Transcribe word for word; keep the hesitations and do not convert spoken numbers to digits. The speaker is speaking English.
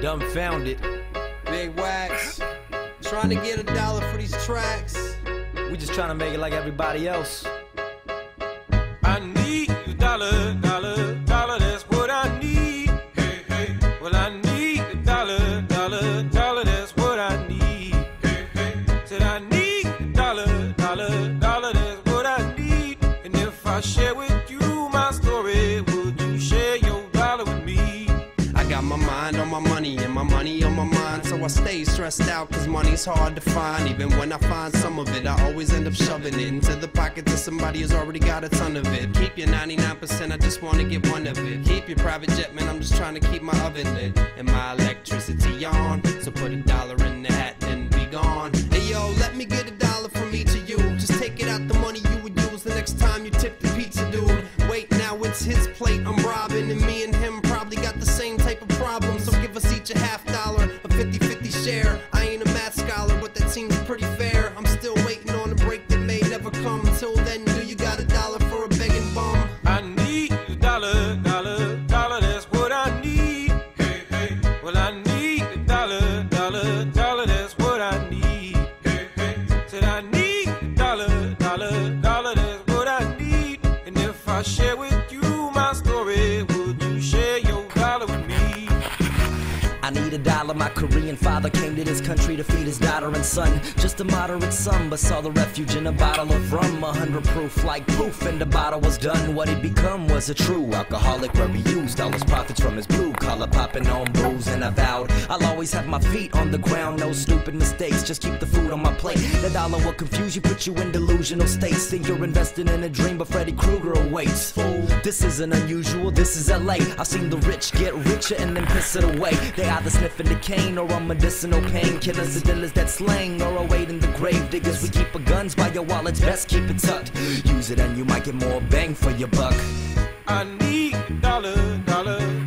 Dumbfounded. Big Wax, trying to get a dollar for these tracks. We just trying to make it like everybody else. I need a dollar, dollar, dollar, that's what I need. Hey, hey. Well, I need a dollar, dollar, dollar, that's what I need. Hey, hey. Said I need a dollar, dollar, dollar, that's what I need. And if I share with you my story, would you share your dollar with me? I got my mind on my money and my money on my mind, so I stay stressed out cause money's hard to find. Even when I find some of it, I always end up shoving it into the pockets of somebody who's already got a ton of it. Keep your ninety-nine percent, I just wanna get one of it. Keep your private jet, man, I'm just trying to keep my oven lit and my electricity on. So put a dollar in the hat and be gone. Hey yo, let me get a dollar from me to you. Just take it out the money you would use the next time you tip the pizza dude. Wait, now it's his plate I'm robbing, and me and him probably got the same type of problem. So give us each a half dollar, a fifty fifty share. I ain't a math scholar, but that seems pretty fair. I'm still waiting on a break that may never come. Till then, do you got a dollar for a begging bum? I need a dollar, dollar, dollar, that's what I need. Hey, hey. Well, I need a dollar, dollar, dollar, that's what I need. Hey, hey. Said I need a dollar, dollar, dollar, that's what I need. And if I share with you my story, would you share your dollar with me? I need a dollar, my Korean father came to this country to feed his daughter and son. Just a moderate sum, but saw the refuge in a bottle of rum. A hundred proof like poof, and the bottle was done. What he'd become was a true alcoholic where he used all his profits from his blue collar, popping on booze. And I vowed I'll always have my feet on the ground, no stupid mistakes, just keep the food on my plate. The dollar will confuse you, put you in delusional states. Think you're investing in a dream, but Freddy Krueger awaits. Fool, this isn't unusual, this is L A. I've seen the rich get richer and then piss it away. They either sniffing the cane or on medicinal painkillers. The dealers that slang or awaiting the grave diggers. We keep our guns by your wallets, best keep it tucked. Use it and you might get more bang for your buck. I need a dollar, dollar,